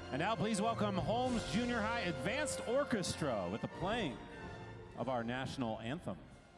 And now please welcome Holmes Junior High Advanced Orchestra with the playing of our national anthem.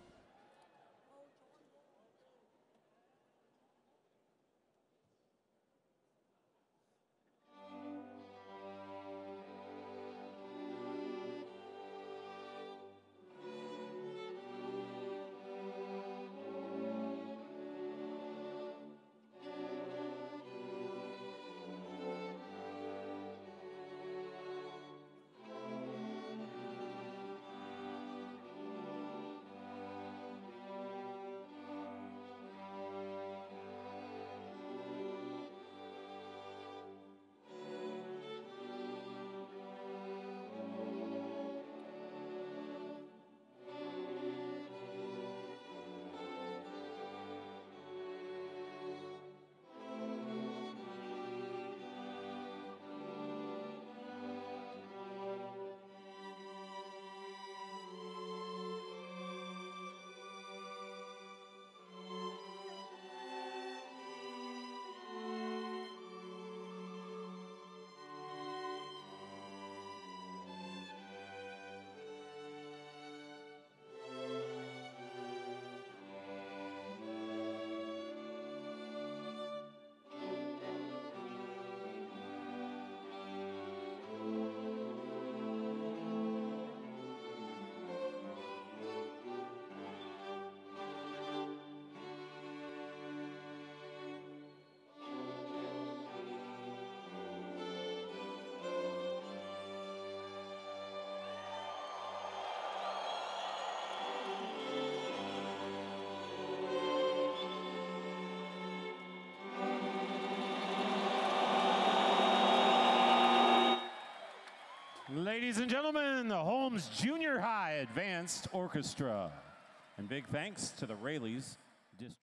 Ladies and gentlemen, the Holmes Junior High Advanced Orchestra. And big thanks to the Raley's District.